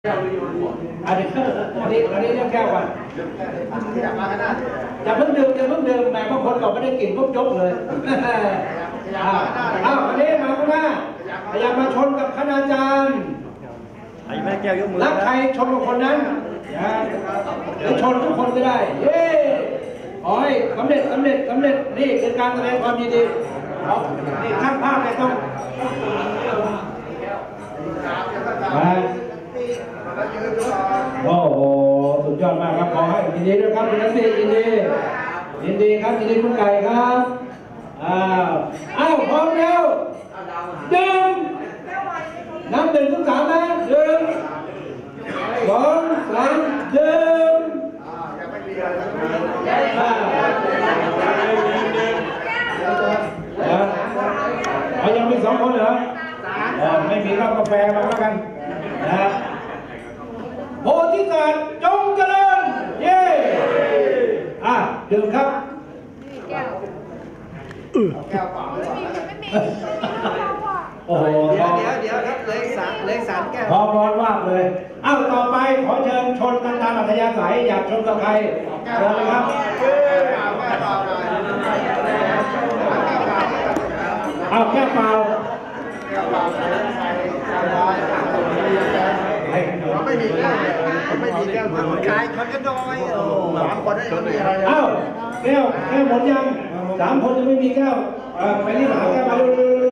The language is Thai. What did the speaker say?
อันนี้เรื่องแก้วก่อนอย่าเพิ่งดื่มแหมบางคนก็ไม่ได้กินปุ๊บยกเลยอันนี้มาข้างหน้าพยายามมาชนกับคณาจารย์รักใครชนกับคนนั้นหรือชนทุกคนก็ได้เย้ขอให้สำเร็จนี่คือการแสดงความยินดีนี่ช่างภาพเลยต้องโอ้โหสุดยอดมากครับขอให้ยินดีด้วยครับคุณนัทธิยินดีครับยินดีคุณไก่ครับพร้อมแล้วดื่มน้ำดื่มทุกสามนะดื่ม2 3ดื่มยังมี2 คนเหรอไม่มีรับกาแฟมาแล้วกันนะโพธิสัตว์จงเจริญเย้ดื่มครับแก้วเปล่าโอ้โหเดี๋ยวครับเลยสามแก้วพอร้อนว่าเลยต่อไปขอเชิญชนกันตามอัธยาศัยอยากชนกับใครเชิญเลยครับแก้วเปล่าไม่มีแก้วขายคนก็น้อย3 คนไม่มีอะไรแก้วหมดยัง3 คนจะไม่มีแก้วไปที่หาแก้วมาเร็ว